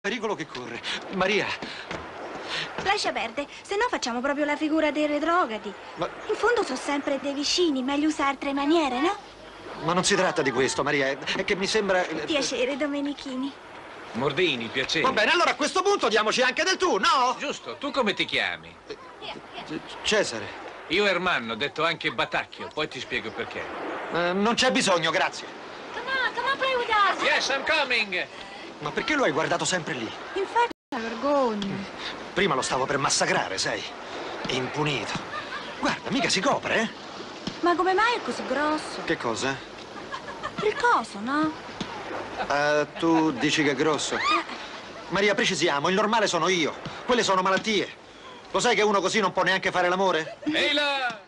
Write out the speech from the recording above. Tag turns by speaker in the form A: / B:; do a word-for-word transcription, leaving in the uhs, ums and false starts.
A: pericolo che corre. Maria.
B: Lascia perdere, se no facciamo proprio la figura dei retrogradi.
A: Ma...
B: In fondo sono sempre dei vicini, meglio usare altre maniere, no?
A: Ma non si tratta di questo, Maria, è che mi sembra...
B: Piacere, Domenichini.
C: Mordini, piacere.
A: Va bene, allora a questo punto diamoci anche del tu, no?
C: Giusto, tu come ti chiami?
A: Cesare.
C: Io Ermanno, detto anche Batacchio, poi ti spiego perché.
A: Eh, non c'è bisogno, grazie.
B: Come on, come on, play with us.
C: Yes, I'm coming!
A: Ma perché lo hai guardato sempre lì?
B: Infatti, vergogna.
A: Prima lo stavo per massacrare, sai? Impunito. Guarda, mica si copre, eh?
B: Ma come mai è così grosso?
A: Che cosa?
B: Il coso, no?
A: Uh, tu dici che è grosso? Maria, precisiamo, il normale sono io. Quelle sono malattie. Lo sai che uno così non può neanche fare l'amore?
C: Ehi là!